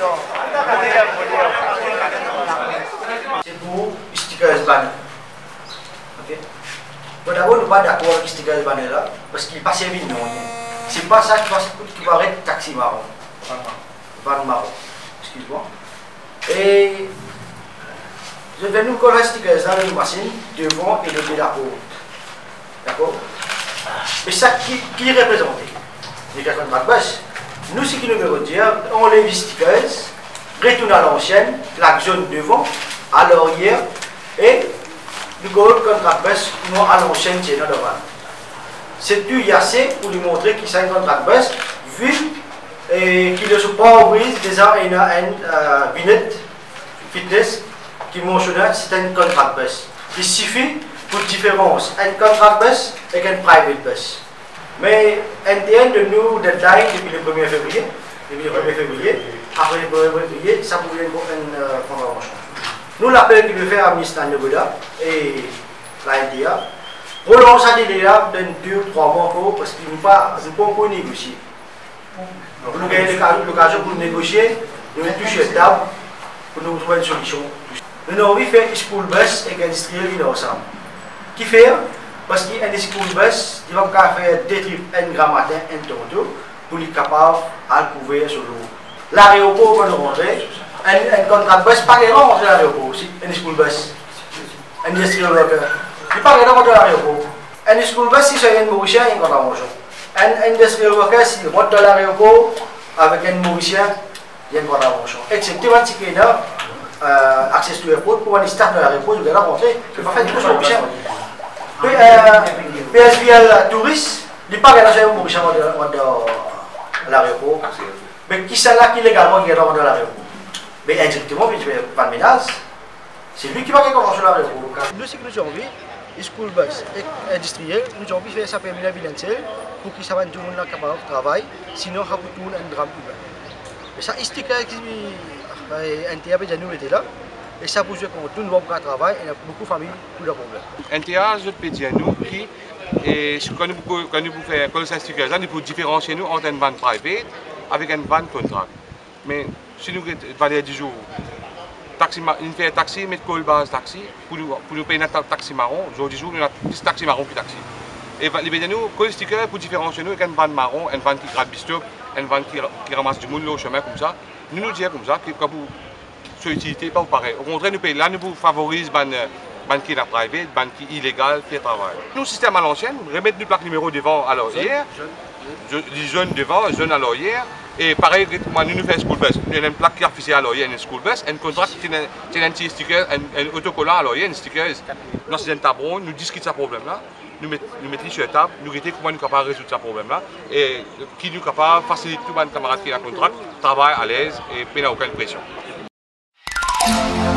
C'est pour stickers banner. Ok? Bon, d'abord, nous ne sommes pas d'accord avec stickers banner là, parce qu'il passe vite, non. C'est pas ça qui va être taxi marron. Van marron. Excuse-moi. Et je vais nous coller stickers dans la machine, devant et de l'arrière. D'accord? Et ça qui est représenté? Les cartons de backbus. Nous, ce qui nous veut dire, on les stickers, retourne à l'ancienne, la zone devant, à l'arrière, et nous avons le contrat bus, nous à l'ancienne, c'est notre devant. C'est du assez pour lui montrer qu'il s'agit d'un contrat bus, vu qu'il ne se pas ouvrir déjà une vignette fitness qui mentionne c'est un contrat bus. Il suffit pour différence un contrat bus et un private bus. Mais NTN de nous deadline depuis le 1er février. Depuis le 1er février, après le 1er février, ça pouvait être une convention. Nous, l'appel qu'il veut faire à ministre Neboda et la NTA, relance à délai là de 2 ou 3 mois encore parce qu'ils n'ont pas encore négocié. Nous avons l'occasion pour négocier, nous avons touché la table pour nous trouver une solution. Nous avons envie de faire une school bus et industriel ensemble. Qui fait? Parce qu'il y a des school bus qui vont faire des trips un grand matin, un Toronto, pour les capables à couvrir sur l'eau. L'aéroport va nous rentrer, un contrat de bus, pas de rentrer à l'aéroport aussi, un school bus, un industrial worker. Il n'y a pas de rentrer à l'aéroport. Un school bus, si c'est un Mauricien, il y a une contravention. Un industrial worker, s'il rentre à l'aéroport avec un Mauricien, il y a une contravention. Excepté un ticket là, accès to airport, pour aller start de l'aéroport, vous allez rentrer, je ne vais pas faire du tout sur Mauricien. PSVL touriste, il n'y a pas de raison pour à l'aéroport. Mais qui c'est là qui légalement qui rentre à l'aéroport? Mais indirectement, il ne fait pas de menace. C'est lui qui va gagner à l'aéroport. Nous, ce que nous avons envie, les school bus industriels, nous avons envie de faire ça pour la financière pour qu'ils savent tout le monde capable de travailler, sinon, ça va tout un drame humain. Mais ça, il y a un NTA qui nous était là. Et ça pose que tout le monde travaille et il y a beaucoup de familles qui ont des problèmes. NTA, je peux dire nous qui, quand nous faisons ces stickers, nous pouvons différencier nous entre une van private avec une van contract. Mais si nous valons 10 jours, nous faisons un taxi, mais call base taxi, pour nous payer un taxi marron, aujourd'hui jour, nous avons 10 taxis marron qui taxi. Et nous, call sticker pour différencier nous avec une van marron, une van qui gratte bistop, une van qui ramasse du monde au chemin comme ça. Nous disons comme ça, utilité pas pareil. Au contraire, nous payons là, nous favorisons ban qui est private, ban qui est illégal, qui travaille. Nous, système à l'ancienne, remettre une plaque numéro devant à l'arrière, les jeunes devant, les jeunes à l'arrière, et pareil, nous faisons school bus. Nous avons une plaque qui est affichée à l'arrière, une school bus, un contrat qui est un petit sticker, un autocollant à l'arrière, un sticker. Dans ces tableaux, nous discutons ce problème-là, nous mettons sur la table, nous regardons comment nous sommes capables de résoudre ce problème-là, et qui nous sommes capables de faciliter tous les camarades qui ont un contrat, travaillent à l'aise et pas aucune pression.